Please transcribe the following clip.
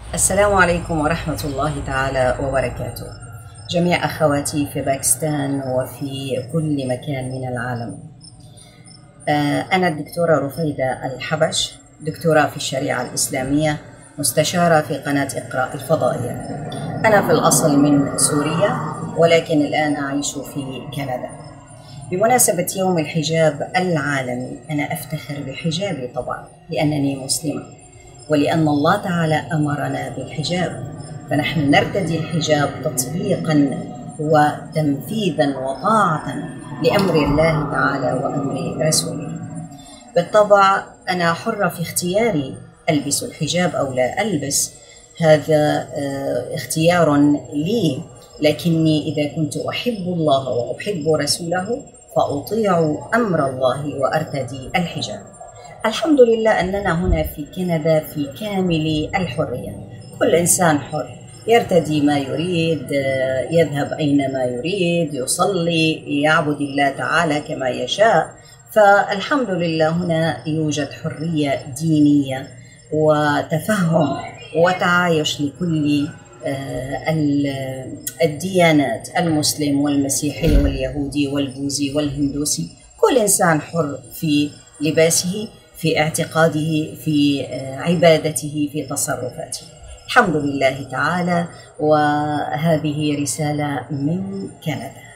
السلام عليكم ورحمة الله تعالى وبركاته. جميع أخواتي في باكستان وفي كل مكان من العالم. أنا الدكتورة رفيدة الحبش، دكتورة في الشريعة الإسلامية، مستشارة في قناة إقراء الفضائية. أنا في الأصل من سوريا، ولكن الآن أعيش في كندا. بمناسبة يوم الحجاب العالمي، أنا أفتخر بحجابي طبعا لأنني مسلمة، ولأن الله تعالى أمرنا بالحجاب، فنحن نرتدي الحجاب تطبيقا وتنفيذا وطاعة لأمر الله تعالى وأمر رسوله. بالطبع أنا حرة في اختياري ألبس الحجاب أو لا ألبس، هذا اختيار لي، لكني إذا كنت أحب الله وأحب رسوله فأطيع أمر الله وأرتدي الحجاب. الحمد لله أننا هنا في كندا في كامل الحرية، كل إنسان حر يرتدي ما يريد، يذهب أينما يريد، يصلي، يعبد الله تعالى كما يشاء. فالحمد لله هنا يوجد حرية دينية وتفهم وتعايش لكل الديانات، المسلم والمسيحي واليهودي والبوذي والهندوسي، كل إنسان حر في لباسه، في اعتقاده، في عبادته، في تصرفاته. الحمد لله تعالى، وهذه رسالة من كندا.